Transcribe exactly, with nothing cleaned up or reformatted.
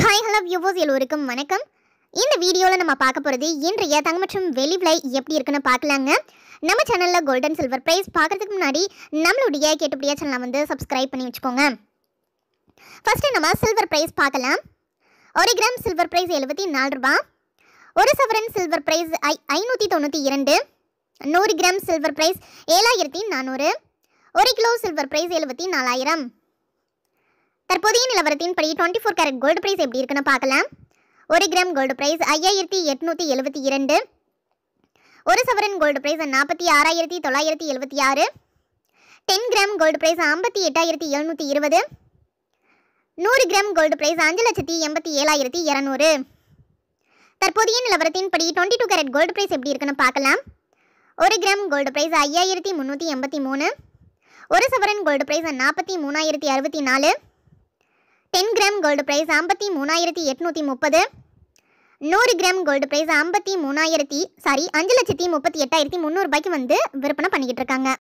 Hi hello viewers எல்லோருக்கும் வணக்கம். இந்த வீடியோவில் நம்ம பார்க்க போகிறது இன்றைய தங்கம் மற்றும் வெள்ளி விலை எப்படி இருக்குன்னு பார்க்கலாங்க. நம்ம சேனலில் கோல்டன் சில்வர் ப்ரைஸ் பார்க்குறதுக்கு முன்னாடி நம்மளுடைய கேட்டுப்படியா சேனலை வந்து சப்ஸ்கிரைப் பண்ணி வச்சுக்கோங்க. ஃபஸ்ட்டு நம்ம சில்வர் ப்ரைஸ் பார்க்கலாம். ஒரு கிராம் சில்வர் ப்ரைஸ் எழுபத்தி நாலு ரூபா. ஒரு சவரன் சில்வர் ப்ரைஸ் ஐ ஐநூற்றி தொண்ணூற்றி இரண்டு. நூறு கிராம் சில்வர் ப்ரைஸ் ஏழாயிரத்தி நானூறு. ஒரு கிலோ சில்வர் ப்ரைஸ் எழுபத்தி நாலாயிரம். தற்போதைய நிலவரத்தின்படி twenty four carat gold price எப்படி இருக்குன்னு பார்க்கலாம். ஒரு கிராம் கோல்டு ப்ரைஸ் ஐயாயிரத்தி எட்நூற்றி எழுபத்தி இரண்டு. ஒரு சவரன் கோல்டு ப்ரைஸ் நாற்பத்தி ஆறாயிரத்தி தொள்ளாயிரத்தி எழுபத்தி ஆறு. டென் கிராம் கோல்டு ப்ரைஸ் ஐம்பத்தி எட்டாயிரத்தி எழுநூற்றி இருபது. நூறு கிராம் கோல்டு ப்ரைஸ் அஞ்சு லட்சத்தி எண்பத்தி ஏழாயிரத்தி இரநூறு. தற்போதைய நிலவரத்தின்படி twenty two carat gold price எப்படி இருக்குன்னு பார்க்கலாம். ஒரு கிராம் கோல்டு ப்ரைஸ் ஐயாயிரத்தி முந்நூற்றி எண்பத்தி மூணு. ஒரு சவரன் கோல்டு ப்ரைஸ் நாற்பத்தி மூணாயிரத்தி அறுபத்தி நாலு. டென் கிராம் கோல்டு ப்ரைஸ் ஐம்பத்தி மூணாயிரத்தி எட்நூற்றி முப்பது. நூறு கிராம் கோல்டு ப்ரைஸ் ஐம்பத்தி மூணாயிரத்தி சாரி அஞ்சு லட்சத்தி முப்பத்தி எட்டாயிரத்தி முந்நூறு ரூபாய்க்கு வந்து விற்பனை பண்ணிக்கிட்டு இருக்காங்க.